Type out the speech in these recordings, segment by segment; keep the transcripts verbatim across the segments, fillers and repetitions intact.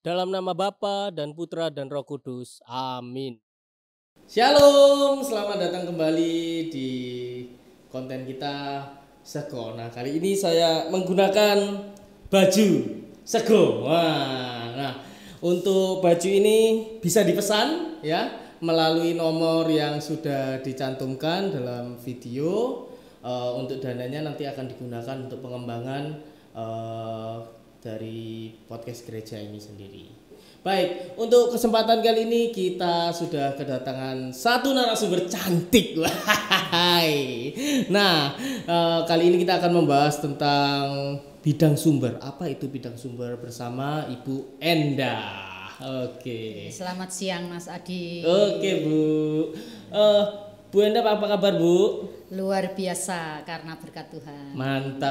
Dalam nama Bapa dan Putra dan Roh Kudus. Amin. Shalom, selamat datang kembali di konten kita Sego. Nah, kali ini saya menggunakan baju Sego. Wah, nah untuk baju ini bisa dipesan ya melalui nomor yang sudah dicantumkan dalam video. Uh, untuk dananya nanti akan digunakan untuk pengembangan uh, dari podcast gereja ini sendiri. Baik, untuk kesempatan kali ini kita sudah kedatangan satu narasumber cantik. Nah, uh, kali ini kita akan membahas tentang bidang sumber. Apa itu bidang sumber bersama Ibu Enda. Oke. Selamat siang Mas Adi. Oke Bu. Uh, Bu Enda apa kabar Bu? Luar biasa karena berkat Tuhan. Mantap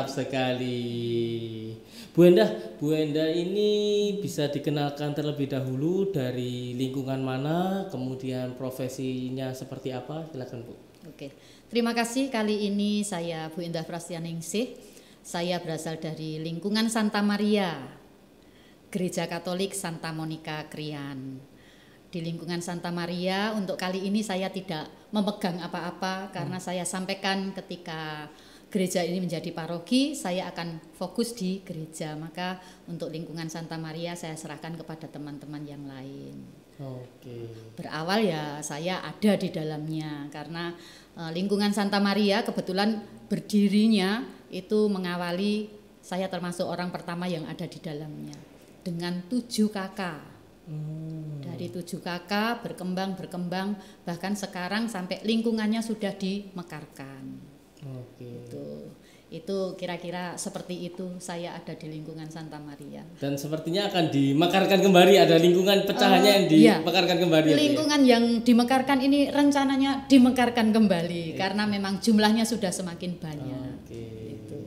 sekali. Bu Enda, Bu Enda ini bisa dikenalkan terlebih dahulu dari lingkungan mana, kemudian profesinya seperti apa? Silakan Bu. Oke. Terima kasih, kali ini saya Bu Endah Prasetyaningsih. Saya berasal dari lingkungan Santa Maria, Gereja Katolik Santa Monica Krian. Di lingkungan Santa Maria untuk kali ini saya tidak memegang apa-apa karena hmm. saya sampaikan ketika gereja ini menjadi paroki saya akan fokus di gereja, maka untuk lingkungan Santa Maria saya serahkan kepada teman-teman yang lain. Oke. Berawal ya saya ada di dalamnya karena e, lingkungan Santa Maria kebetulan berdirinya itu mengawali saya termasuk orang pertama yang ada di dalamnya dengan tujuh kakak. Hmm. Dari tujuh kakak berkembang berkembang bahkan sekarang sampai lingkungannya sudah dimekarkan. Oke. Itu itu kira-kira seperti itu saya ada di lingkungan Santa Maria. Dan sepertinya akan dimekarkan kembali, ada lingkungan pecahannya uh, yang dimekarkan iya. kembali. Lingkungan ya? Yang dimekarkan ini rencananya dimekarkan kembali okay. karena memang jumlahnya sudah semakin banyak. Oke. Itu.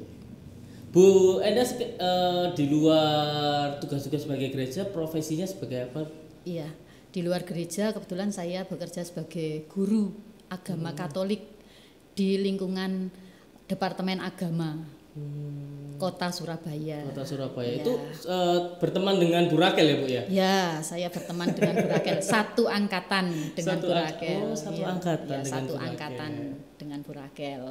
Bu Enda uh, di luar tugas-tugas sebagai gereja, profesinya sebagai apa? Iya, di luar gereja kebetulan saya bekerja sebagai guru agama hmm. Katolik di lingkungan Departemen Agama hmm. Kota Surabaya. Kota Surabaya ya. Itu uh, berteman dengan Bu Rakel ya Bu ya? Ya, saya berteman dengan Bu Rakel. Satu angkatan dengan satu Bu Rakel. Oh, satu ya. angkatan ya, dengan satu Bu Rakel. angkatan dengan Bu Rakel.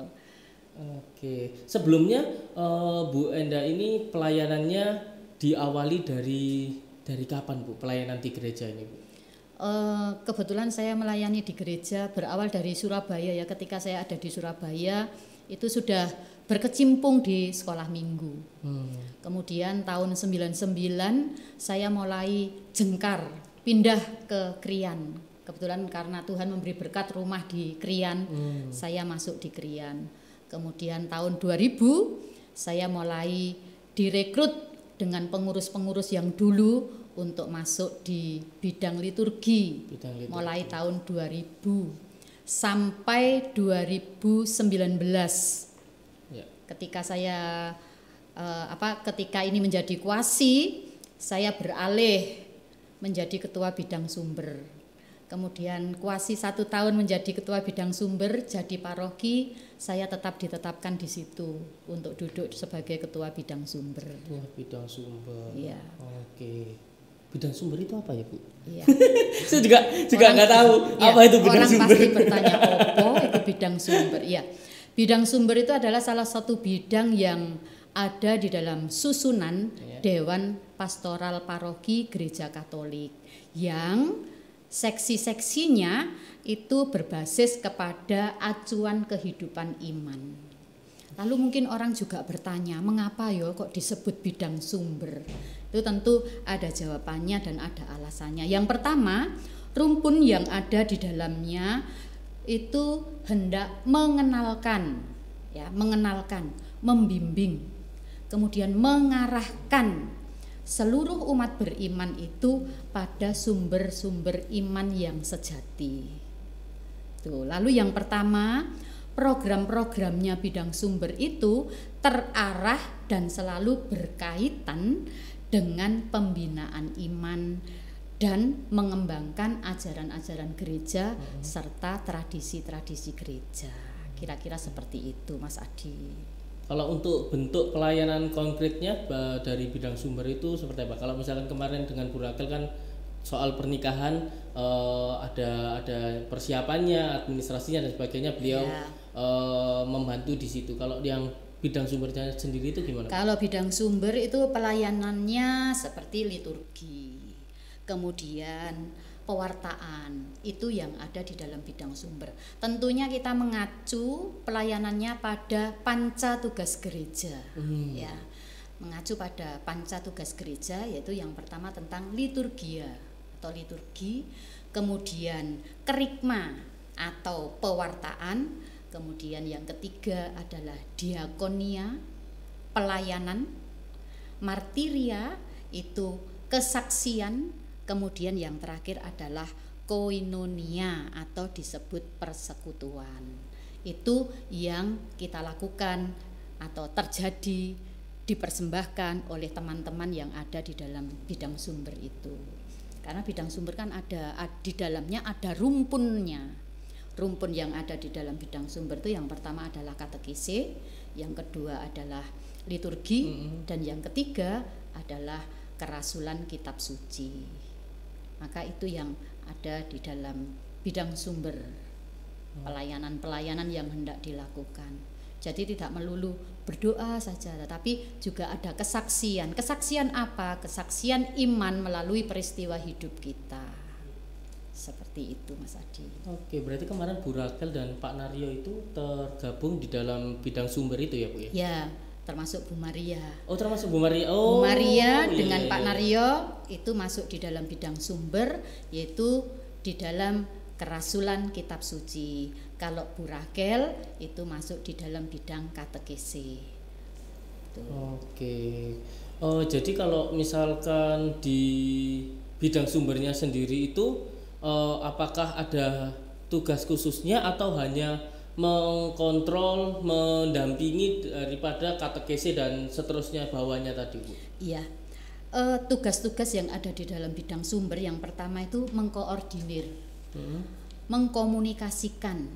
Oke, sebelumnya uh, Bu Enda ini pelayanannya diawali dari dari kapan Bu pelayanan di gereja ini Bu? Uh, kebetulan saya melayani di gereja berawal dari Surabaya ya. Ketika saya ada di Surabaya itu sudah berkecimpung di sekolah minggu. Hmm. Kemudian tahun sembilan puluh sembilan saya mulai jengkar pindah ke Krian. Kebetulan karena Tuhan memberi berkat rumah di Krian, hmm. saya masuk di Krian. Kemudian tahun dua ribu saya mulai direkrut dengan pengurus-pengurus yang dulu untuk masuk di bidang liturgi, bidang liturgi. Mulai tahun dua ribu sampai dua ribu sembilan belas. Ya. Ketika saya eh, apa ketika ini menjadi kuasi, saya beralih menjadi ketua bidang sumber. Kemudian kuasi satu tahun menjadi ketua bidang sumber, jadi paroki, saya tetap ditetapkan di situ untuk duduk sebagai ketua bidang sumber. Ketua bidang sumber. Iya. Oke. Bidang sumber itu apa ya Bu? Iya. Saya juga juga nggak tahu ya, apa itu bidang orang sumber. Orang pasti bertanya opo itu bidang sumber. Iya. Bidang sumber itu adalah salah satu bidang yang ada di dalam susunan ya. Dewan Pastoral Paroki Gereja Katolik yang seksi-seksinya itu berbasis kepada acuan kehidupan iman. Lalu mungkin orang juga bertanya, mengapa ya kok disebut bidang sumber? Itu tentu ada jawabannya dan ada alasannya. Yang pertama, rumpun yang ada di dalamnya itu hendak mengenalkan, ya, mengenalkan, membimbing, kemudian mengarahkan seluruh umat beriman itu pada sumber-sumber iman yang sejati. Tuh, lalu yang pertama, program-programnya bidang sumber itu terarah dan selalu berkaitan dengan pembinaan iman dan mengembangkan ajaran-ajaran gereja hmm. serta tradisi-tradisi gereja. Kira-kira seperti itu Mas Adi. Kalau untuk bentuk pelayanan konkretnya ba- dari bidang sumber itu seperti apa? Kalau misalkan kemarin dengan Bu Rakel kan soal pernikahan eh, ada ada persiapannya, administrasinya dan sebagainya, beliau Ya. eh, membantu di situ. Kalau yang bidang sumbernya sendiri itu gimana? Kalau bidang sumber itu pelayanannya seperti liturgi, kemudian pewartaan, itu yang ada di dalam bidang sumber. Tentunya kita mengacu pelayanannya pada panca tugas gereja, Hmm. ya, mengacu pada panca tugas gereja, yaitu yang pertama tentang liturgia atau liturgi, kemudian kerikma atau pewartaan, kemudian yang ketiga adalah diakonia, pelayanan, martiria itu kesaksian, kemudian yang terakhir adalah koinonia atau disebut persekutuan. Itu yang kita lakukan atau terjadi dipersembahkan oleh teman-teman yang ada di dalam bidang sumber itu. Karena bidang sumber kan ada di dalamnya ada rumpunnya. Rumpun yang ada di dalam bidang sumber itu yang pertama adalah katekese, yang kedua adalah liturgi, mm-hmm. dan yang ketiga adalah kerasulan kitab suci. Maka itu yang ada di dalam bidang sumber, pelayanan-pelayanan yang hendak dilakukan. Jadi tidak melulu berdoa saja, tetapi juga ada kesaksian. Kesaksian apa? Kesaksian iman melalui peristiwa hidup kita. Seperti itu, Mas Adi. Oke, berarti kemarin Bu Rakel dan Pak Naryo itu tergabung di dalam bidang sumber itu ya, Bu ya? Ya, termasuk Bu Maria. Oh, termasuk Bu Maria. Oh, Bu Maria iya, dengan iya, Pak iya. Naryo itu masuk di dalam bidang sumber, yaitu di dalam kerasulan kitab suci. Kalau Bu Rakel itu masuk di dalam bidang katekese. Tuh. Oke. Oh, jadi kalau misalkan di bidang sumbernya sendiri itu eh, apakah ada tugas khususnya atau hanya mengkontrol, mendampingi daripada katekese dan seterusnya bawahnya tadi, Bu? Iya. Eh, tugas-tugas yang ada di dalam bidang sumber yang pertama itu mengkoordinir, hmm. mengkomunikasikan,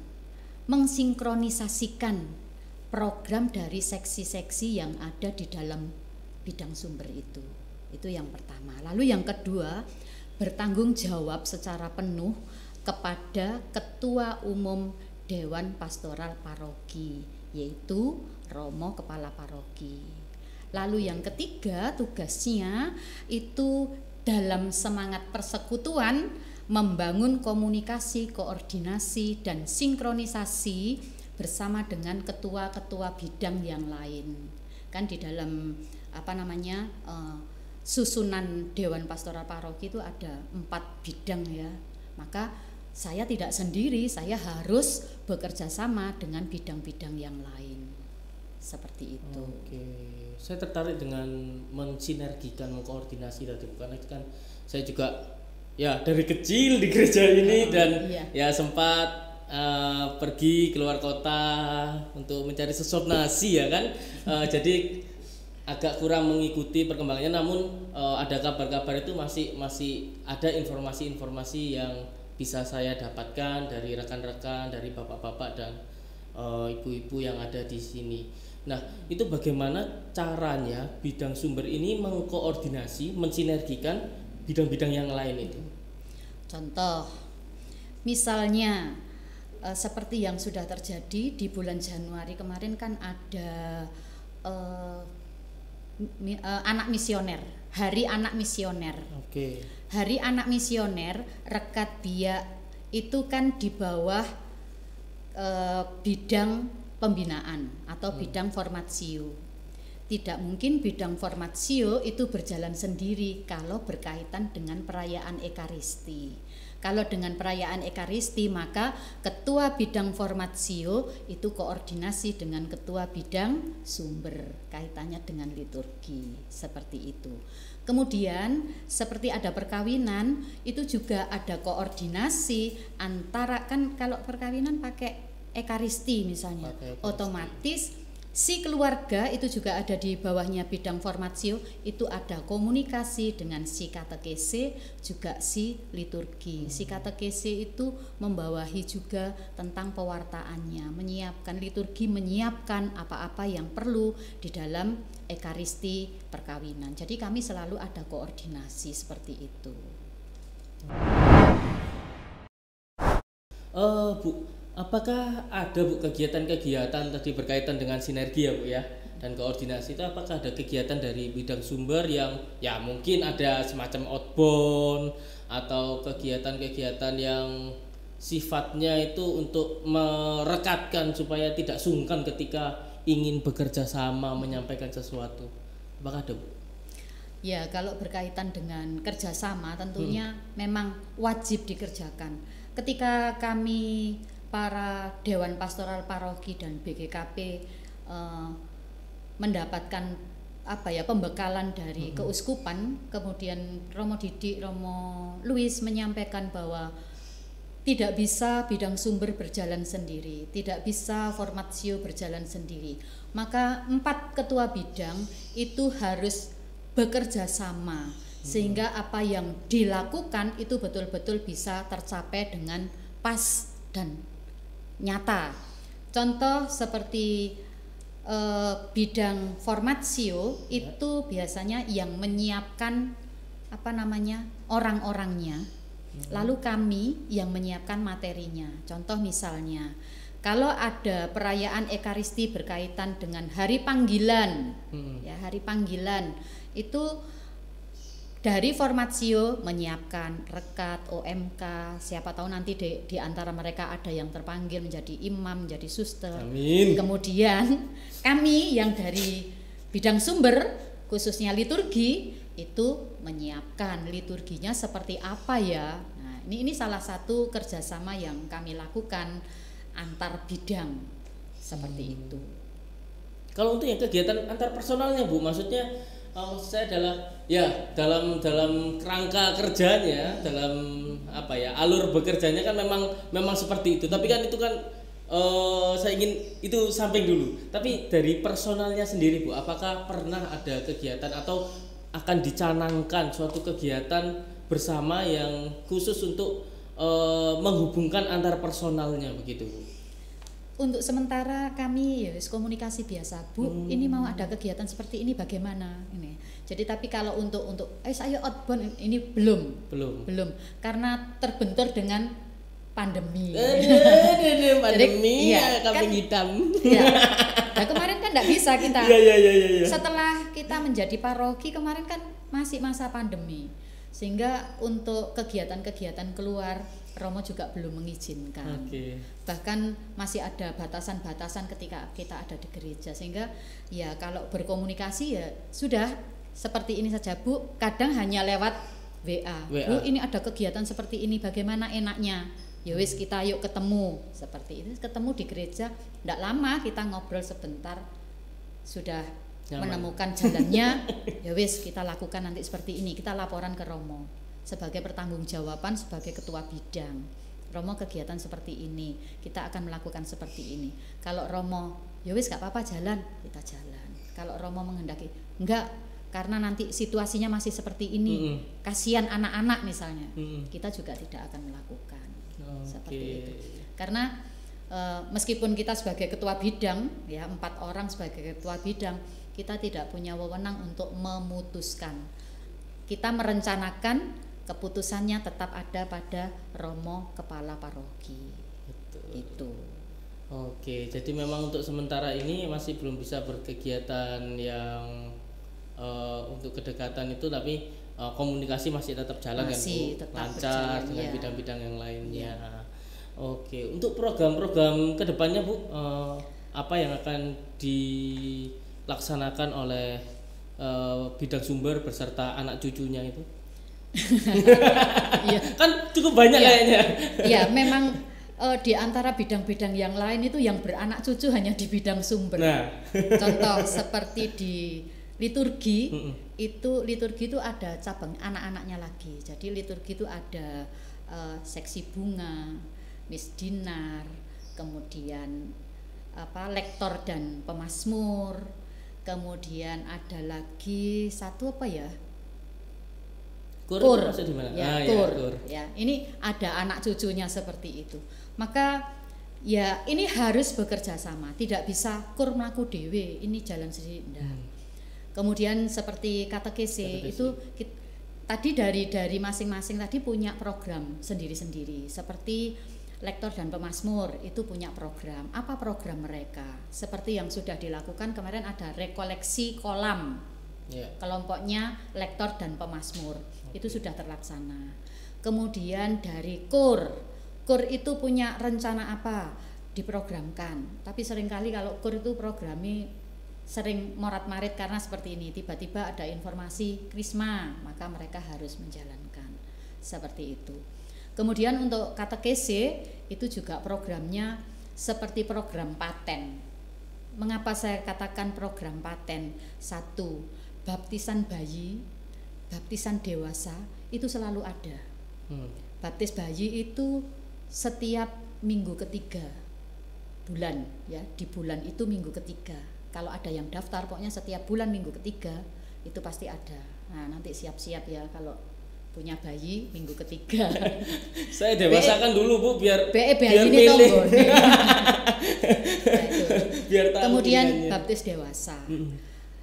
mensinkronisasikan program dari seksi-seksi yang ada di dalam bidang sumber itu. Itu yang pertama. Lalu yang kedua, bertanggung jawab secara penuh kepada Ketua Umum Dewan Pastoral Paroki, yaitu Romo Kepala Paroki. Lalu yang ketiga, tugasnya itu dalam semangat persekutuan membangun komunikasi, koordinasi, dan sinkronisasi bersama dengan ketua-ketua bidang yang lain. Kan di dalam apa namanya uh, susunan Dewan Pastoral Paroki itu ada empat bidang ya. Maka saya tidak sendiri, saya harus bekerja sama dengan bidang-bidang yang lain. Seperti itu. Oke, saya tertarik dengan mensinergikan, mengkoordinasi tadi, karena kan saya juga ya dari kecil di gereja ini, oh, dan iya. ya sempat uh, pergi keluar kota untuk mencari sesuap nasi ya kan, uh, jadi agak kurang mengikuti perkembangannya. Namun uh, ada kabar-kabar itu masih masih ada informasi-informasi yang bisa saya dapatkan dari rekan-rekan, dari bapak-bapak dan uh, ibu-ibu yang ada di sini. Nah, itu bagaimana caranya bidang sumber ini mengkoordinasi, mensinergikan bidang-bidang yang lain itu? Contoh, misalnya eh, seperti yang sudah terjadi di bulan Januari kemarin kan ada eh, mi, eh, anak misioner, Hari Anak Misioner. Oke. Hari Anak Misioner, Rekat Biak itu kan di bawah eh, bidang pembinaan atau bidang formatio. Tidak mungkin bidang formatio itu berjalan sendiri kalau berkaitan dengan perayaan Ekaristi. Kalau dengan perayaan Ekaristi, maka ketua bidang formatio itu koordinasi dengan ketua bidang sumber, kaitannya dengan liturgi, seperti itu. Kemudian seperti ada perkawinan, itu juga ada koordinasi antara, kan kalau perkawinan pakai Ekaristi misalnya, Ekaristi. Otomatis Si keluarga itu juga ada di bawahnya bidang formatio, itu ada komunikasi dengan si katekese, juga si liturgi. Si katekese itu membawahi juga tentang pewartaannya, menyiapkan liturgi, menyiapkan apa-apa yang perlu di dalam ekaristi perkawinan. Jadi kami selalu ada koordinasi seperti itu. Oh, Bu, apakah ada Bu kegiatan-kegiatan tadi berkaitan dengan sinergi ya Bu ya dan koordinasi itu, apakah ada kegiatan dari bidang sumber yang ya mungkin ada semacam outbound atau kegiatan-kegiatan yang sifatnya itu untuk merekatkan supaya tidak sungkan ketika ingin bekerja sama menyampaikan sesuatu, apakah ada Bu? Ya, kalau berkaitan dengan kerjasama tentunya hmm. memang wajib dikerjakan. Ketika kami para Dewan Pastoral Paroki dan B G K P eh, mendapatkan apa ya pembekalan dari hmm. keuskupan, kemudian Romo Didik, Romo Luis menyampaikan bahwa tidak bisa bidang sumber berjalan sendiri, tidak bisa formatio berjalan sendiri. Maka empat ketua bidang itu harus bekerja sama sehingga apa yang dilakukan itu betul-betul bisa tercapai dengan pas dan nyata. Contoh seperti eh, bidang formatio itu biasanya yang menyiapkan apa namanya orang-orangnya, lalu kami yang menyiapkan materinya. Contoh misalnya kalau ada perayaan ekaristi berkaitan dengan hari panggilan, hmm. ya hari panggilan itu dari formatio menyiapkan rekat, O M K, siapa tahu nanti di, di antara mereka ada yang terpanggil menjadi imam, menjadi suster. Amin. Kemudian kami yang dari bidang sumber khususnya liturgi itu menyiapkan liturginya seperti apa ya. Nah, ini ini salah satu kerjasama yang kami lakukan antar bidang seperti hmm. itu. Kalau untuk yang kegiatan antar personalnya Bu, maksudnya uh, saya adalah ya dalam dalam kerangka kerjanya, dalam apa ya alur bekerjanya kan memang memang seperti itu. Tapi kan itu kan uh, saya ingin itu samping dulu. Tapi dari personalnya sendiri Bu, apakah pernah ada kegiatan atau akan dicanangkan suatu kegiatan bersama yang khusus untuk uh, menghubungkan antar personalnya begitu Bu? Untuk sementara kami ya komunikasi biasa Bu, hmm. ini mau ada kegiatan seperti ini bagaimana ini. Jadi tapi kalau untuk untuk eh saya outbound ini belum belum belum karena terbentur dengan pandemi. Eh, pandemi Jadi, ya, kambing kan, hitam. Ya. Nah kemarin kan tidak bisa kita. Ya, ya, ya, ya, ya. Setelah kita menjadi paroki kemarin kan masih masa pandemi, sehingga untuk kegiatan-kegiatan keluar Romo juga belum mengizinkan. Okay. Bahkan masih ada batasan-batasan ketika kita ada di gereja, sehingga ya kalau berkomunikasi ya sudah seperti ini saja Bu. Kadang hanya lewat W A. W A. Bu, ini ada kegiatan seperti ini, bagaimana enaknya? Ya wis kita yuk ketemu seperti ini. Ketemu di gereja, tidak lama kita ngobrol sebentar, sudah nyaman. Menemukan jalannya. Ya wis kita lakukan nanti seperti ini. Kita laporan ke Romo sebagai pertanggungjawaban sebagai ketua bidang. Romo kegiatan seperti ini, kita akan melakukan seperti ini. Kalau Romo, ya wis gak apa-apa jalan, kita jalan. Kalau Romo menghendaki, enggak, karena nanti situasinya masih seperti ini, mm-hmm. kasihan anak-anak misalnya, mm-hmm. kita juga tidak akan melakukan. Okay. Seperti itu. Karena e, meskipun kita sebagai ketua bidang, ya empat orang sebagai ketua bidang, kita tidak punya wewenang untuk memutuskan. Kita merencanakan, keputusannya tetap ada pada Romo Kepala Paroki. Betul. Itu. Oke, jadi memang untuk sementara ini masih belum bisa berkegiatan yang uh, untuk kedekatan itu, tapi uh, komunikasi masih tetap jalan masih kan Bu, tetap lancar berjalan, dengan ya. bidang-bidang yang lainnya. Ya. Oke, untuk program-program kedepannya Bu, uh, apa yang akan dilaksanakan oleh uh, bidang sumber beserta anak cucunya itu? Ya. Kan cukup banyak ya, kayaknya. Ya, memang uh, di antara bidang-bidang yang lain itu yang beranak cucu hanya di bidang sumber. Nah. Contoh seperti di liturgi, mm-mm. itu liturgi itu ada cabang anak-anaknya lagi. Jadi liturgi itu ada uh, seksi bunga, misdinar, kemudian apa lektor dan pemazmur. Kemudian ada lagi satu apa ya? Kur, Kur. maksud di mana? Ya, Ah, kur. ya, kur. Ya, ini ada anak cucunya seperti itu. Maka ya ini harus bekerja sama, tidak bisa kur mlaku dhewe, ini jalan sendiri enggak. Hmm. Kemudian seperti katekese itu kita, tadi dari dari masing-masing tadi punya program sendiri-sendiri. Seperti lektor dan pemazmur itu punya program. Apa program mereka? Seperti yang sudah dilakukan kemarin ada rekoleksi kolam. Yeah. Kelompoknya lektor dan pemazmur. Okay. Itu sudah terlaksana. Kemudian dari kur. Kur itu punya rencana apa? Diprogramkan. Tapi seringkali kalau kur itu programi sering morat-marit karena seperti ini, tiba-tiba ada informasi krisma, maka mereka harus menjalankan seperti itu. Kemudian untuk katekese itu juga programnya seperti program paten. Mengapa saya katakan program paten? Satu, baptisan bayi, baptisan dewasa itu selalu ada. Hmm. Baptis bayi itu setiap minggu ketiga bulan, ya, di bulan itu minggu ketiga. Kalau ada yang daftar, pokoknya setiap bulan minggu ketiga itu pasti ada. Nah, nanti siap-siap ya kalau punya bayi minggu ketiga. Saya dewasakan dulu Bu biar B E biar ini milih. Nah, biar tahu. Kemudian pilihannya. baptis dewasa. Hmm.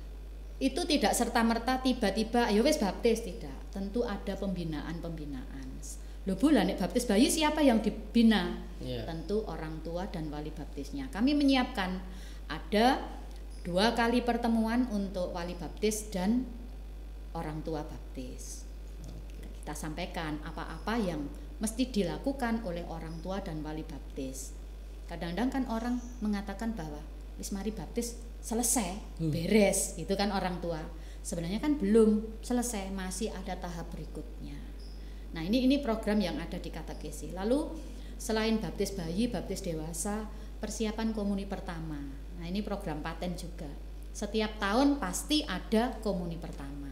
Itu tidak serta-merta tiba-tiba ayo wis baptis, tidak. Tentu ada pembinaan-pembinaan. Loh Bu, lah nek baptis bayi siapa yang dibina? Yeah. Tentu orang tua dan wali baptisnya. Kami menyiapkan ada dua kali pertemuan untuk wali baptis dan orang tua baptis. Kita sampaikan apa-apa yang mesti dilakukan oleh orang tua dan wali baptis. Kadang-kadang kan orang mengatakan bahwa wis mari baptis selesai, hmm. beres, gitu kan orang tua. Sebenarnya kan belum selesai, masih ada tahap berikutnya. Nah, ini ini program yang ada di katekesi. Lalu selain baptis bayi, baptis dewasa, persiapan komuni pertama. Nah, ini program paten juga. Setiap tahun pasti ada komuni pertama.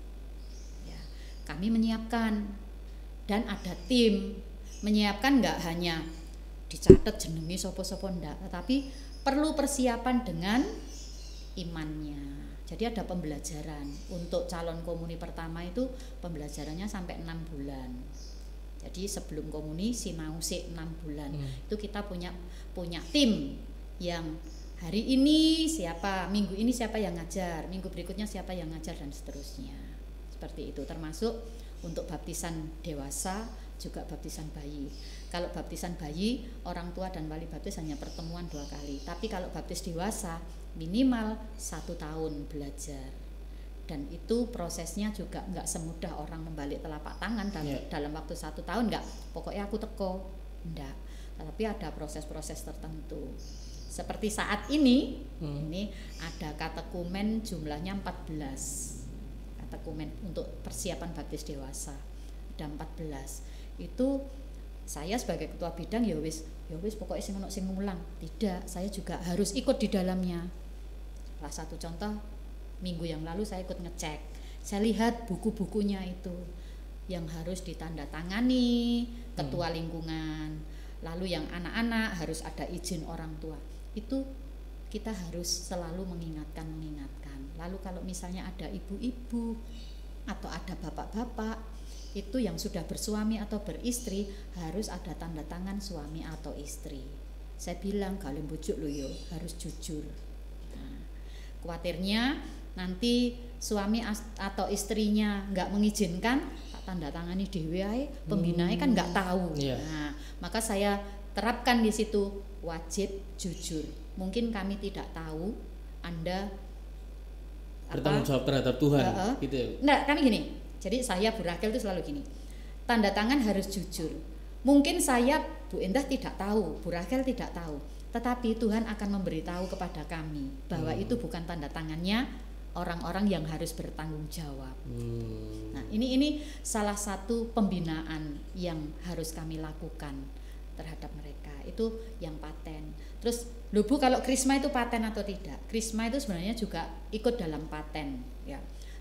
Ya, kami menyiapkan dan ada tim menyiapkan, nggak hanya dicatat jenengi sopo-sopo ndak, tetapi perlu persiapan dengan imannya. Jadi ada pembelajaran untuk calon komuni pertama itu pembelajarannya sampai enam bulan. Jadi sebelum komuni sinau sik enam bulan. Hmm. Itu kita punya punya tim yang hari ini siapa, minggu ini siapa yang ngajar, minggu berikutnya siapa yang ngajar dan seterusnya. Seperti itu, termasuk untuk baptisan dewasa juga baptisan bayi. Kalau baptisan bayi, orang tua dan wali baptis hanya pertemuan dua kali. Tapi kalau baptis dewasa minimal satu tahun belajar. Dan itu prosesnya juga nggak semudah orang membalik telapak tangan dalam, yeah. dalam waktu satu tahun, nggak. Pokoknya aku teko, enggak. Tapi ada proses-proses tertentu. Seperti saat ini, hmm. ini ada katekumen jumlahnya empat belas. Katekumen untuk persiapan baptis dewasa ada empat belas. Itu saya sebagai ketua bidang ya wis, ya wis pokoknya sing ono sing ngulang. Tidak, saya juga harus ikut di dalamnya. Salah satu contoh, minggu yang lalu saya ikut ngecek. Saya lihat buku-bukunya itu yang harus ditandatangani ketua hmm. lingkungan. Lalu yang anak-anak harus ada izin orang tua. Itu kita harus selalu mengingatkan mengingatkan. Lalu kalau misalnya ada ibu-ibu atau ada bapak-bapak itu yang sudah bersuami atau beristri harus ada tanda tangan suami atau istri. Saya bilang kalian bujuk lo yo harus jujur. Nah, khawatirnya nanti suami atau istrinya nggak mengizinkan, tak tanda tangani dhewe ae, pembinae kan nggak tahu. Yeah. Nah, maka saya terapkan di situ wajib jujur. Mungkin kami tidak tahu, Anda bertanggung jawab terhadap Tuhan, uh, uh, gitu ya. Enggak, kami gini. Jadi saya Bu Rakel itu selalu gini. Tanda tangan harus jujur. Mungkin saya Bu Endah tidak tahu, Bu Rakel tidak tahu, tetapi Tuhan akan memberitahu kepada kami bahwa hmm. itu bukan tanda tangannya orang-orang yang harus bertanggung jawab. Hmm. Nah, ini ini salah satu pembinaan yang harus kami lakukan terhadap mereka. Itu yang paten. Terus, loh Bu, kalau krisma itu paten atau tidak? Krisma itu sebenarnya juga ikut dalam paten, ya.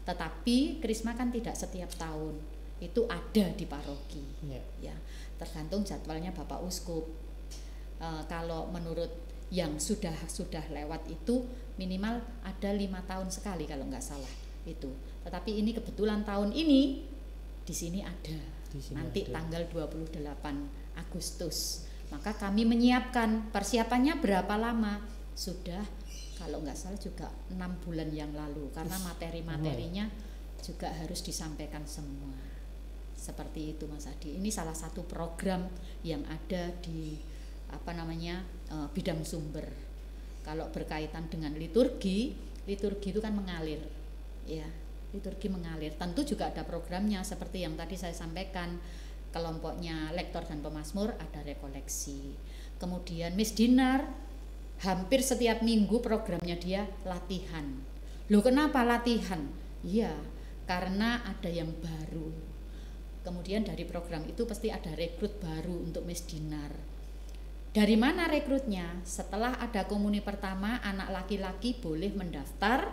Tetapi krisma kan tidak setiap tahun. Itu ada di paroki. Yeah. Ya. Tergantung jadwalnya Bapak Uskup. E, kalau menurut yang sudah sudah lewat itu minimal ada lima tahun sekali kalau nggak salah itu. Tetapi ini kebetulan tahun ini di sini ada Di sini nanti ada. tanggal dua puluh delapan Agustus. Maka kami menyiapkan persiapannya berapa lama? Sudah kalau nggak salah juga enam bulan yang lalu karena materi-materinya juga harus disampaikan semua. Seperti itu Mas Adi. Ini salah satu program yang ada di apa namanya uh, bidang sumber. Kalau berkaitan dengan liturgi, liturgi itu kan mengalir, ya, liturgi mengalir. Tentu juga ada programnya seperti yang tadi saya sampaikan, kelompoknya lektor dan pemazmur ada rekoleksi. Kemudian Miss Dinar hampir setiap minggu programnya dia latihan. Loh kenapa latihan? Iya, karena ada yang baru. Kemudian dari program itu pasti ada rekrut baru untuk Miss Dinar. Dari mana rekrutnya? Setelah ada komuni pertama, anak laki-laki boleh mendaftar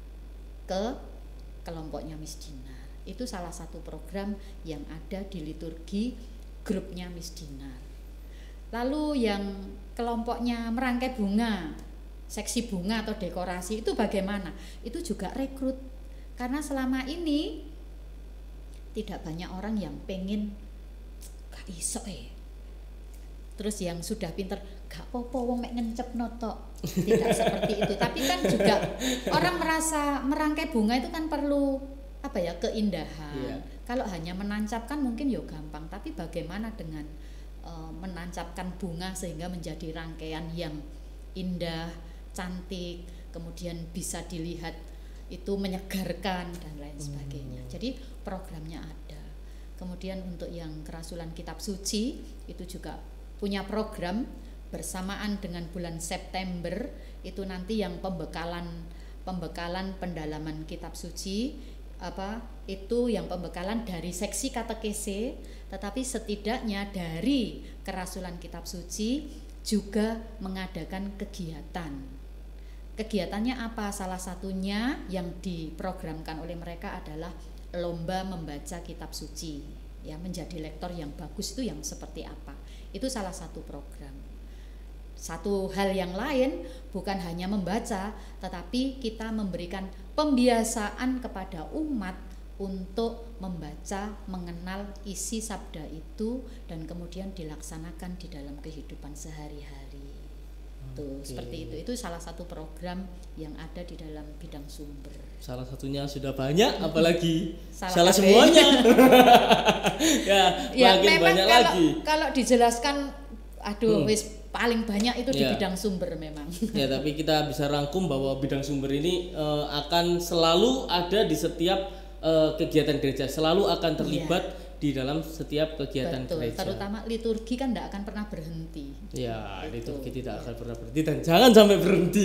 ke kelompoknya Miss Dinar. Itu salah satu program yang ada di liturgi grupnya Miss Dinar. Lalu yang kelompoknya merangkai bunga, seksi bunga atau dekorasi itu bagaimana? Itu juga rekrut. Karena selama ini tidak banyak orang yang pengen gak iso eh terus yang sudah pinter gak popo wong mek ngencep notok, tidak seperti itu. Tapi kan juga orang merasa merangkai bunga itu kan perlu apa ya, keindahan. Yeah. Kalau hanya menancapkan mungkin ya gampang, tapi bagaimana dengan uh, menancapkan bunga sehingga menjadi rangkaian yang indah, cantik, kemudian bisa dilihat itu menyegarkan dan lain sebagainya. Hmm. Jadi programnya ada. Kemudian untuk yang kerasulan kitab suci itu juga punya program bersamaan dengan bulan September itu nanti yang pembekalan pembekalan pendalaman kitab suci apa itu yang pembekalan dari seksi katekese, tetapi setidaknya dari kerasulan kitab suci juga mengadakan kegiatan. Kegiatannya apa? Salah satunya yang diprogramkan oleh mereka adalah lomba membaca kitab suci. Ya, menjadi lektor yang bagus itu yang seperti apa? Itu salah satu program. Satu hal yang lain bukan hanya membaca, tetapi kita memberikan pembiasaan kepada umat untuk membaca, mengenal isi sabda itu dan kemudian dilaksanakan di dalam kehidupan sehari-hari. Tuh, okay. Seperti itu. Itu salah satu program yang ada di dalam bidang sumber. Salah satunya sudah banyak, apalagi salah, salah H P. Semuanya. ya, ya makin memang banyak kalau, lagi. Kalau dijelaskan, aduh, hmm. wis paling banyak itu di ya. bidang sumber memang. Ya, tapi kita bisa rangkum bahwa bidang sumber ini uh, akan selalu ada di setiap uh, kegiatan gereja, selalu akan terlibat. Ya. Di dalam setiap kegiatan Betul, gereja. Terutama liturgi kan tidak akan pernah berhenti. Ya, gitu. Liturgi tidak akan pernah berhenti dan jangan sampai berhenti.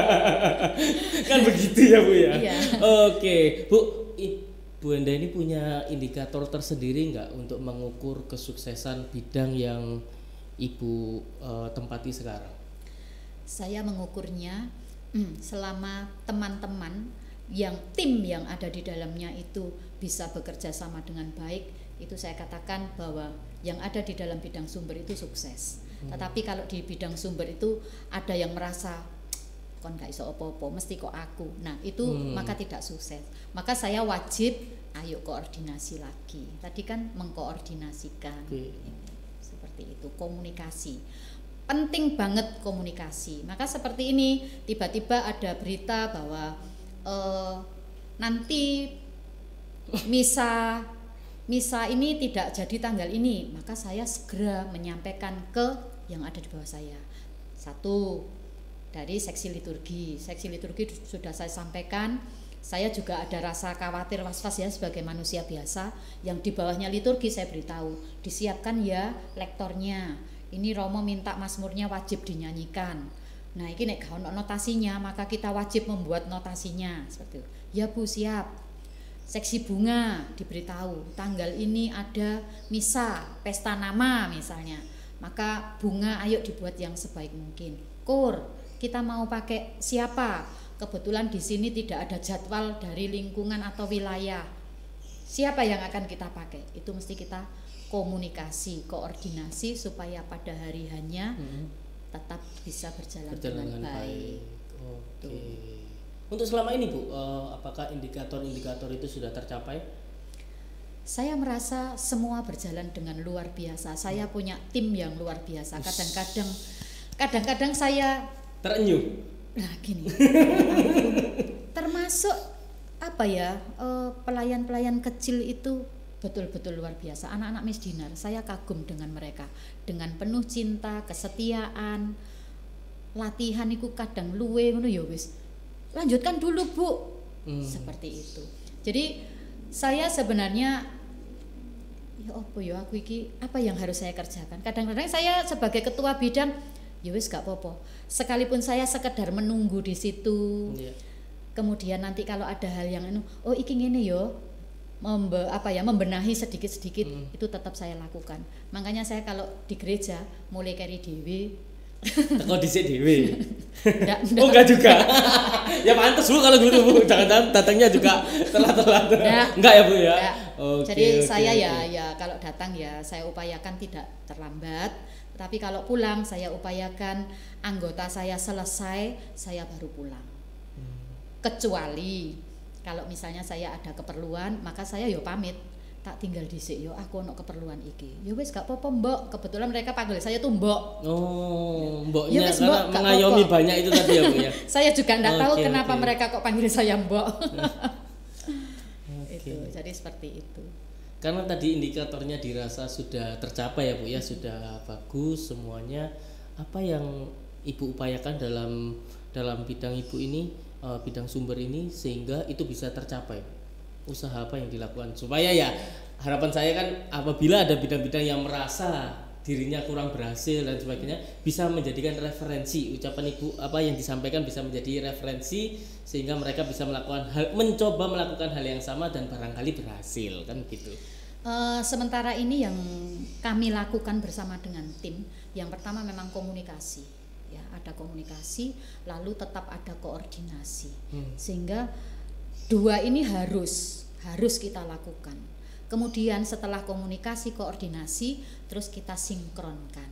Kan begitu ya Bu ya. Iya. Oke, Bu, Bu Enda ini punya indikator tersendiri nggak untuk mengukur kesuksesan bidang yang Ibu uh, tempati sekarang? Saya mengukurnya hmm, selama teman-teman yang tim yang ada di dalamnya itu bisa bekerja sama dengan baik. Itu saya katakan bahwa yang ada di dalam bidang sumber itu sukses. Hmm. Tetapi kalau di bidang sumber itu ada yang merasa kon gak iso opo-opo, mesti kok aku. Nah, itu hmm. maka tidak sukses. Maka saya wajib ayo koordinasi lagi. Tadi kan mengkoordinasikan. Okay. Seperti itu, komunikasi. Penting banget komunikasi. Maka seperti ini, tiba-tiba ada berita bahwa uh, nanti misa Misa ini tidak jadi tanggal ini, maka saya segera menyampaikan ke yang ada di bawah saya. Satu, dari seksi liturgi. Seksi liturgi sudah saya sampaikan. Saya juga ada rasa khawatir was-was ya sebagai manusia biasa. Yang di bawahnya liturgi saya beritahu, disiapkan ya lektornya. Ini Romo minta mazmurnya wajib dinyanyikan. Nah, ini nek gak ono notasinya, maka kita wajib membuat notasinya seperti itu. Ya Bu, siap. Seksi bunga diberitahu tanggal ini ada misa pesta nama misalnya, maka bunga ayo dibuat yang sebaik mungkin. Kur, kita mau pakai siapa? Kebetulan di sini tidak ada jadwal dari lingkungan atau wilayah. Siapa yang akan kita pakai? Itu mesti kita komunikasi, koordinasi supaya pada hari hanya hmm. tetap bisa berjalan, berjalan dengan, dengan baik. baik. Oke. Untuk selama ini Bu, uh, apakah indikator-indikator itu sudah tercapai? Saya merasa semua berjalan dengan luar biasa. Saya punya tim yang luar biasa. Kadang-kadang, kadang-kadang saya terenyuh. Nah gini, termasuk apa ya uh, pelayan-pelayan kecil itu betul-betul luar biasa. Anak-anak Miss Dinar, saya kagum dengan mereka. Dengan penuh cinta, kesetiaan, latihan iku kadang luwe ngono ya wis. Lanjutkan dulu, Bu. Hmm. Seperti itu. Jadi saya sebenarnya ya apa ya aku iki apa yang harus saya kerjakan. Kadang-kadang saya sebagai ketua bidang ya wis gak apa-apa. Sekalipun saya sekedar menunggu di situ. Yeah. Kemudian nanti kalau ada hal yang oh iki ngene yo Membe, apa ya membenahi sedikit-sedikit hmm. itu tetap saya lakukan. Makanya saya kalau di gereja mulai kari dewe. Teko dhisik dhewe. Oh enggak juga. Ya pantes Bu kalau gitu Bu. Jangan-jangan datangnya juga telat-telat. Enggak ya Bu ya. Okay, Jadi okay, saya okay. ya ya kalau datang ya saya upayakan tidak terlambat. Tapi kalau pulang saya upayakan anggota saya selesai, saya baru pulang. Hmm. Kecuali kalau misalnya saya ada keperluan, maka saya yo pamit, tak tinggal dhisik yo aku ono keperluan iki. Ya wis gak apa-apa, Mbok. Kebetulan mereka panggil saya tuh Mbok. Oh, Mboknya ya, wis, karena Mbok, mengayomi apa-apa. Banyak itu tadi ya, Bu ya. Saya juga enggak okay, tahu kenapa okay. mereka kok panggil saya Mbok. Okay. Itu, jadi seperti itu. Karena tadi indikatornya dirasa sudah tercapai ya, Bu ya, sudah bagus semuanya. Apa yang Ibu upayakan dalam dalam bidang Ibu ini? Uh, bidang sumber ini sehingga itu bisa tercapai. Usaha apa yang dilakukan supaya ya harapan saya kan apabila ada bidang-bidang yang merasa dirinya kurang berhasil dan sebagainya bisa menjadikan referensi ucapan Ibu apa yang disampaikan bisa menjadi referensi sehingga mereka bisa melakukan hal mencoba melakukan hal yang sama dan barangkali berhasil kan gitu. Uh, sementara ini yang kami lakukan bersama dengan tim yang pertama memang komunikasi. Ya, ada komunikasi, lalu tetap ada koordinasi, hmm. sehingga dua ini harus harus kita lakukan. Kemudian setelah komunikasi, koordinasi, terus kita sinkronkan,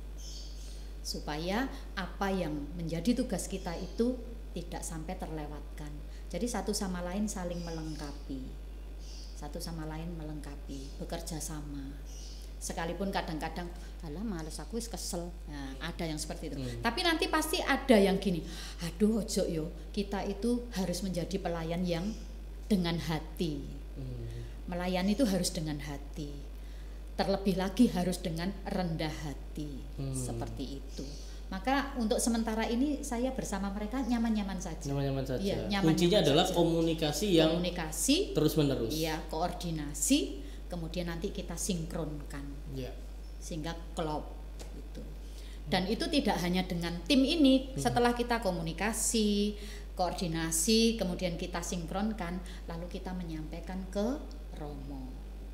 supaya apa yang menjadi tugas kita itu tidak sampai terlewatkan. Jadi satu sama lain saling melengkapi, satu sama lain melengkapi, bekerja sama. Sekalipun kadang-kadang alah males aku wis kesel. Nah, ada yang seperti itu. Hmm. Tapi nanti pasti ada yang gini. Aduh ojo yo, kita itu harus menjadi pelayan yang dengan hati. Hmm. Melayani itu harus dengan hati. Terlebih lagi harus dengan rendah hati. Hmm. Seperti itu. Maka untuk sementara ini saya bersama mereka nyaman-nyaman saja. Nyaman-nyaman saja. Ya, nyaman Kuncinya nyaman adalah saja. komunikasi yang komunikasi terus-menerus. Iya, koordinasi. Kemudian nanti kita sinkronkan, yeah. sehingga klop gitu. Dan hmm. itu tidak hanya dengan tim ini. Hmm. Setelah kita komunikasi, koordinasi, kemudian kita sinkronkan, lalu kita menyampaikan ke Romo.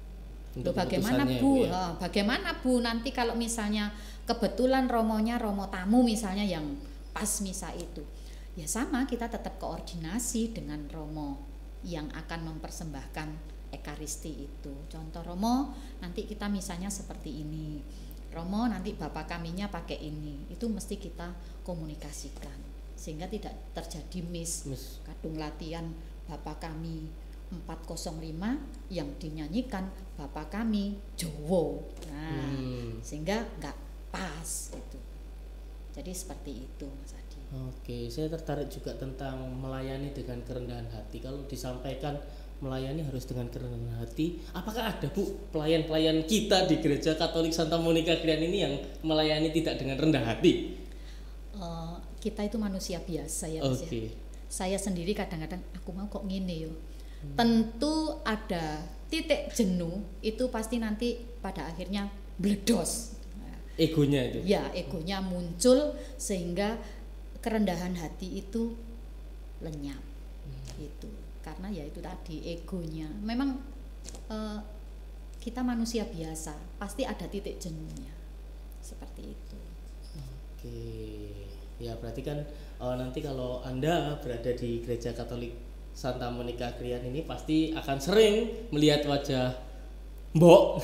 Loh, bagaimana Bu? Ya? Bagaimana Bu? Nanti kalau misalnya kebetulan Romonya Romo tamu misalnya yang pas misa itu, ya sama kita tetap koordinasi dengan Romo yang akan mempersembahkan Ekaristi itu. Contoh Romo, nanti kita misalnya seperti ini. Romo nanti Bapak kaminya pakai ini. Itu mesti kita komunikasikan sehingga tidak terjadi miss. miss. Kadung latihan Bapak kami empat nol lima yang dinyanyikan Bapak kami Jowo. Nah, hmm. sehingga enggak pas gitu. Jadi seperti itu Mas Adi. Oke, saya tertarik juga tentang melayani dengan kerendahan hati. Kalau disampaikan melayani harus dengan kerendahan hati. Apakah ada Bu pelayan-pelayan kita di Gereja Katolik Santa Monica Krian ini yang melayani tidak dengan rendah hati? Uh, kita itu manusia biasa ya Mas okay. ya. Saya sendiri kadang-kadang aku mau kok ngene yo. Hmm. Tentu ada titik jenuh itu pasti nanti pada akhirnya bledos. Egonya itu. Ya, egonya muncul sehingga kerendahan hati itu lenyap. Hmm. Gitu. Karena ya itu tadi egonya memang uh, kita manusia biasa pasti ada titik jenuhnya seperti itu. Oke ya berarti kan uh, nanti kalau Anda berada di Gereja Katolik Santa Monica Krian ini pasti akan sering melihat wajah Mbok.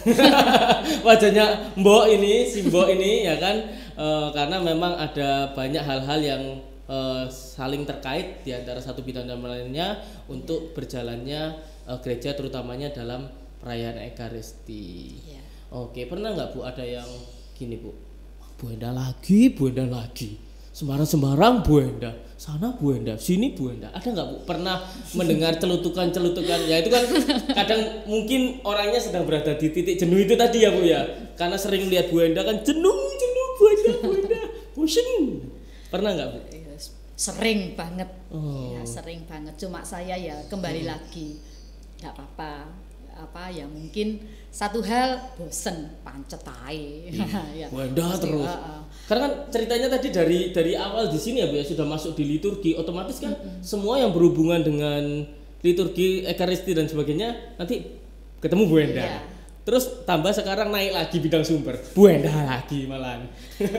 Wajahnya Mbok ini, si Mbok ini ya kan e, karena memang ada banyak hal-hal yang e, saling terkait di antara satu bidang dan lainnya untuk berjalannya e, gereja terutamanya dalam perayaan Ekaristi. Ya. Oke, pernah nggak Bu ada yang gini Bu? Bu Enda lagi, Bu Enda lagi. Sembarang-sembarang Bu Enda, sana Bu Enda, sini Bu Enda. Ada nggak Bu pernah mendengar celutukan-celutukan? Ya itu kan kadang mungkin orangnya sedang berada di titik jenuh itu tadi ya Bu ya. Karena sering lihat Bu Enda kan jenuh, jenuh Bu Enda, Bu Enda, pusing. Pernah nggak Bu? Sering banget, Oh. ya sering banget. Cuma saya ya kembali hmm. lagi, nggak apa-apa. Apa ya mungkin satu hal bosen pancet ae. Ya, Bu Enda terus. Uh, uh. Karena kan ceritanya tadi dari dari awal di sini ya Bu ya sudah masuk di liturgi, otomatis kan mm-hmm. semua yang berhubungan dengan liturgi, ekaristi dan sebagainya nanti ketemu Bu Enda. Yeah. Terus tambah sekarang naik lagi bidang sumber, Bu Enda lagi malahan.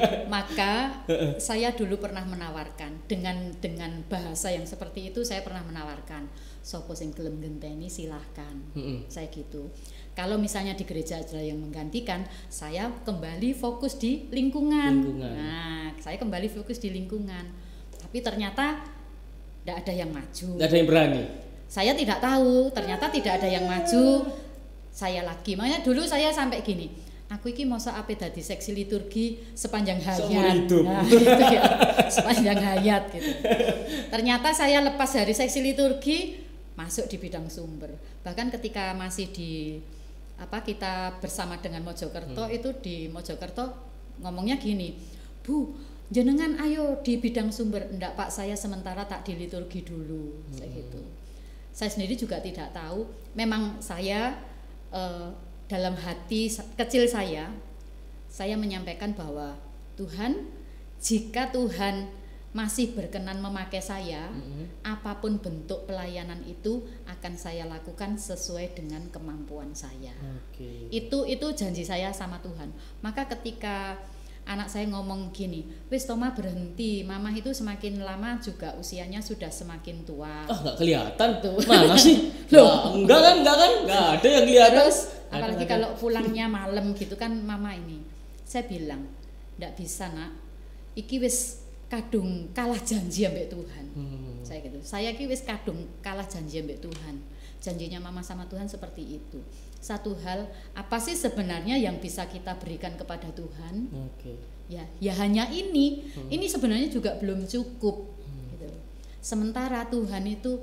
Maka saya dulu pernah menawarkan dengan dengan bahasa yang seperti itu, saya pernah menawarkan sopo sing gelem genteni silahkan. Mm-hmm. Saya gitu. Kalau misalnya di gereja ada yang menggantikan, saya kembali fokus di lingkungan. lingkungan. Nah, saya kembali fokus di lingkungan. Tapi ternyata tidak ada yang maju. Tidak ada yang berani. Saya tidak tahu, ternyata tidak ada yang maju. Saya lagi, makanya dulu saya sampai gini. Aku iki masa ape dadi seksi liturgi sepanjang hayat. Nah, gitu ya. Sepanjang hayat gitu. Ternyata saya lepas dari seksi liturgi masuk di bidang sumber. Bahkan ketika masih di apa kita bersama dengan Mojokerto hmm. itu di Mojokerto ngomongnya gini, Bu, jenengan ayo di bidang sumber. Enggak Pak, saya sementara tak di liturgi dulu. Hmm. Saya gitu. Saya sendiri juga tidak tahu. Memang saya eh, dalam hati kecil saya, saya menyampaikan bahwa Tuhan, jika Tuhan masih berkenan memakai saya, mm-hmm. apapun bentuk pelayanan itu akan saya lakukan sesuai dengan kemampuan saya. Okay. Itu itu janji saya sama Tuhan. Maka ketika anak saya ngomong gini, wis Toma berhenti, Mama itu semakin lama juga usianya sudah semakin tua. Ah nggak kelihatan tuh. Mana sih? Loh, enggak kan, enggak kan, enggak ada yang kelihatan. Terus apalagi ada, kalau pulangnya malam gitu kan Mama ini, saya bilang, nggak bisa nak, iki wis kadung kalah janji ambek Tuhan. Hmm. Saya gitu. Saya ki wis kadung kalah janji ambek Tuhan. Janjinya Mama sama Tuhan seperti itu. Satu hal, apa sih sebenarnya yang bisa kita berikan kepada Tuhan? Okay. Ya, ya hanya ini. Hmm. Ini sebenarnya juga belum cukup. Hmm. Gitu. Sementara Tuhan itu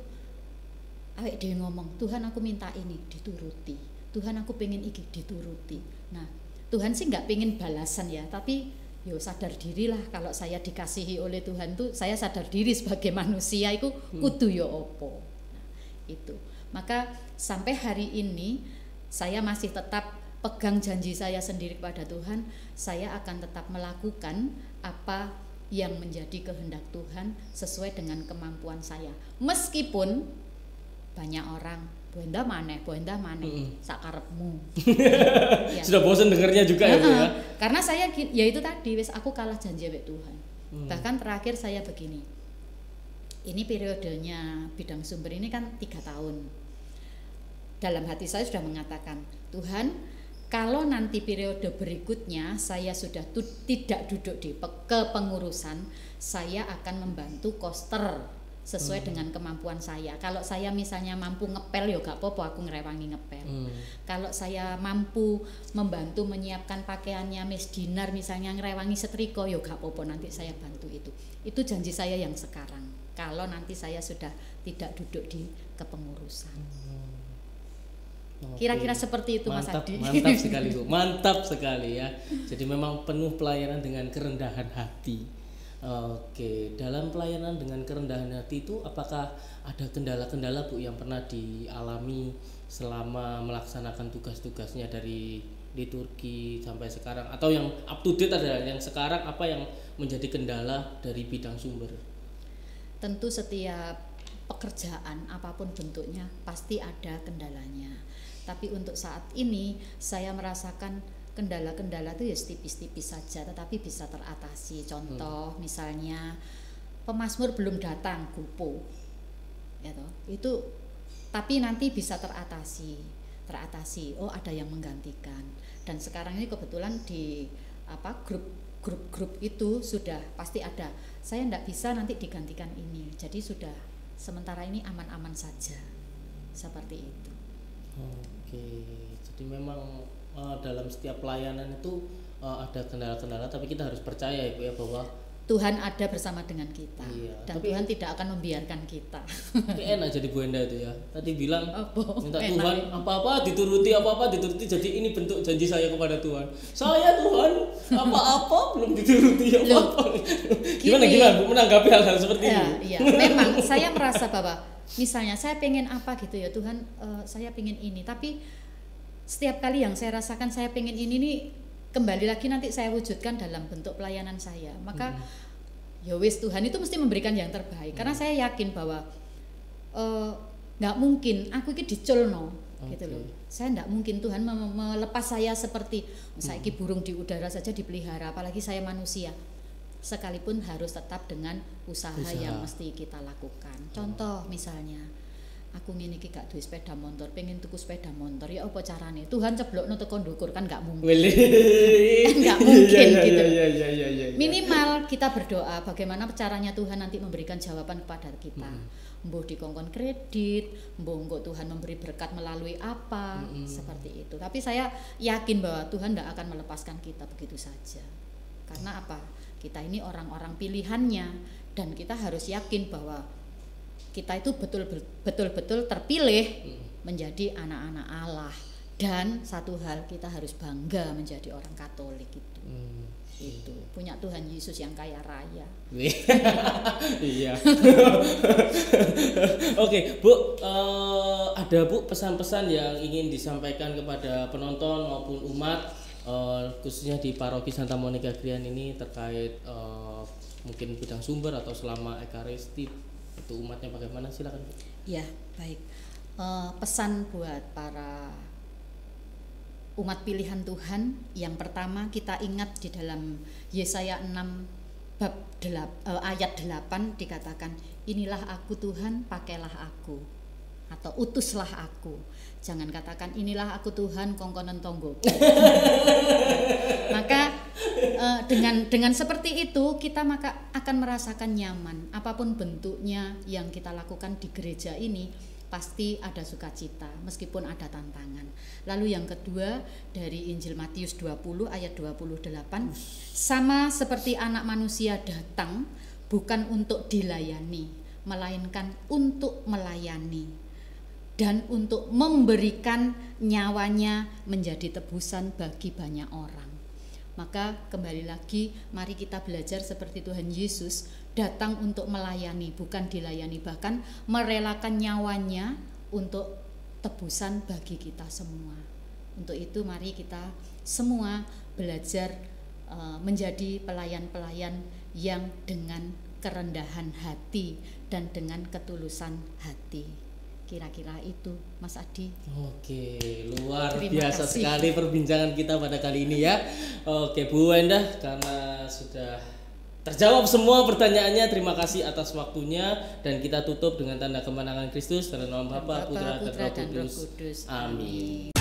awake dhewe ngomong, Tuhan aku minta ini dituruti. Tuhan aku pengen iki dituruti. Nah, Tuhan sih nggak pengen balasan ya, tapi yo sadar dirilah kalau saya dikasihi oleh Tuhan tuh saya sadar diri sebagai manusia itu kudu yo opo. Nah, itu. Maka sampai hari ini saya masih tetap pegang janji saya sendiri kepada Tuhan, saya akan tetap melakukan apa yang menjadi kehendak Tuhan sesuai dengan kemampuan saya. Meskipun banyak orang Bu Enda maneh, Bu Enda maneh, mm-hmm. sakarepmu. Ya. Sudah bosan dengarnya juga ya Bu ya. Karena saya ya itu tadi wis aku kalah janji sama Tuhan. Hmm. Bahkan terakhir saya begini. Ini periodenya bidang sumber ini kan tiga tahun. Dalam hati saya sudah mengatakan, Tuhan, kalau nanti periode berikutnya saya sudah tu, tidak duduk di kepengurusan, saya akan membantu koster sesuai hmm. dengan kemampuan saya. Kalau saya misalnya mampu ngepel ya gak apa-apa aku ngerewangi ngepel. Hmm. Kalau saya mampu membantu menyiapkan pakaiannya Miss Dinar misalnya ngerewangi setrika ya gak apa-apa nanti saya bantu itu. Itu janji saya yang sekarang. Kalau nanti saya sudah tidak duduk di kepengurusan. Hmm. Okay. Kira-kira seperti itu mantap, Mas Adi. Mantap sekali Bu. Mantap sekali ya. Jadi memang penuh pelayanan dengan kerendahan hati. Oke, dalam pelayanan dengan kerendahan hati itu apakah ada kendala-kendala Bu yang pernah dialami selama melaksanakan tugas-tugasnya dari liturgi sampai sekarang, atau yang up to date adalah yang sekarang apa yang menjadi kendala dari bidang sumber? Tentu setiap pekerjaan apapun bentuknya pasti ada kendalanya. Tapi untuk saat ini saya merasakan kendala-kendala itu ya tipis-tipis saja tetapi bisa teratasi. Contoh hmm. misalnya pemazmur belum datang gupo ya toh, itu tapi nanti bisa teratasi. teratasi. Oh, ada yang menggantikan. Dan sekarang ini kebetulan di apa grup grup-grup itu sudah pasti ada. Saya tidak bisa nanti digantikan ini. Jadi sudah sementara ini aman-aman saja. Seperti itu. Oke. Jadi memang uh, dalam setiap pelayanan itu uh, ada kendala-kendala, tapi kita harus percaya ya Bu ya bahwa Tuhan ada bersama dengan kita, iya, dan tapi, Tuhan tidak akan membiarkan kita. Tapi enak jadi Bu Enda itu ya. Tadi bilang oh, minta enak. Tuhan apa-apa dituruti, apa-apa dituruti. Jadi ini bentuk janji saya kepada Tuhan. Saya Tuhan apa-apa belum dituruti apa-apa. Gimana gimana Bu menanggapi hal-hal seperti ya, ini? Iya, memang saya merasa bahwa misalnya saya pengen apa gitu ya Tuhan, uh, saya pengen ini. Tapi setiap kali yang saya rasakan saya pengen ini nih, kembali lagi nanti saya wujudkan dalam bentuk pelayanan saya. Maka hmm. ya wis Tuhan itu mesti memberikan yang terbaik. Hmm. Karena saya yakin bahwa nggak uh, mungkin aku ini diculno okay. gitu loh. Saya nggak mungkin Tuhan mem- melepas saya seperti hmm. saiki burung di udara saja dipelihara, apalagi saya manusia. Sekalipun harus tetap dengan usaha, usaha. yang mesti kita lakukan. Contoh hmm. misalnya aku ngene iki gak duwe sepeda motor, pengen tuku sepeda motor, ya apa carane? Tuhan ceblokno teko ndukur, kan gak mungkin. Enggak mungkin iya, gitu. Iya, iya, iya, iya, iya. Minimal kita berdoa bagaimana caranya Tuhan nanti memberikan jawaban kepada kita. Hmm. Mbuh dikongkon kredit, mbuh engko Tuhan memberi berkat melalui apa, hmm. seperti itu. Tapi saya yakin bahwa Tuhan tidak akan melepaskan kita begitu saja. Karena apa? Kita ini orang-orang pilihannya, dan kita harus yakin bahwa kita itu betul-betul terpilih hmm. menjadi anak-anak Allah. Dan satu hal, kita harus bangga menjadi orang Katolik itu. Hmm. Itu punya Tuhan Yesus yang kaya raya. Iya. Oke, Bu, uh, ada Bu pesan-pesan yang ingin disampaikan kepada penonton maupun umat, uh, khususnya di Paroki Santa Monica Grian ini terkait uh, mungkin bidang sumber atau selama Ekaristi itu umatnya bagaimana, silakan. Ya, baik. Uh, pesan buat para umat pilihan Tuhan, yang pertama kita ingat di dalam Yesaya enam bab delap, uh, ayat delapan dikatakan, inilah aku Tuhan, pakailah aku, atau utuslah aku. Jangan katakan inilah aku Tuhan, kongkonen tonggo. Maka uh, dengan dengan seperti itu kita maka akan merasakan nyaman. Apapun bentuknya yang kita lakukan di gereja ini, pasti ada sukacita meskipun ada tantangan. Lalu yang kedua, dari Injil Matius dua puluh ayat dua puluh delapan, sama seperti anak manusia datang bukan untuk dilayani, melainkan untuk melayani dan untuk memberikan nyawanya menjadi tebusan bagi banyak orang. Maka kembali lagi, mari kita belajar seperti Tuhan Yesus, datang untuk melayani, bukan dilayani, bahkan merelakan nyawanya untuk tebusan bagi kita semua. Untuk itu mari kita semua belajar uh, menjadi pelayan-pelayan yang dengan kerendahan hati dan dengan ketulusan hati. Kira-kira itu, Mas Adi. Oke, luar Terima biasa kasih. sekali perbincangan kita pada kali ini ya. Oke, Bu Endah, karena sudah terjawab semua pertanyaannya, terima kasih atas waktunya, dan kita tutup dengan tanda kemenangan Kristus dalam nama Bapa, Putra, dan Roh Kudus. Amin.